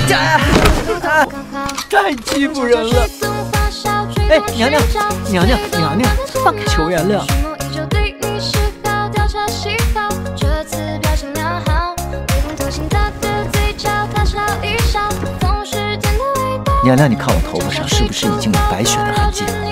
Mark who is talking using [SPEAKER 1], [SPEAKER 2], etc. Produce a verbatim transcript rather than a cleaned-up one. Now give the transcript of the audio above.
[SPEAKER 1] 太欺负人了！哎，娘娘，娘娘，娘娘，放开，求原谅。娘娘，你看我头发上是不是已经有白雪的痕迹了？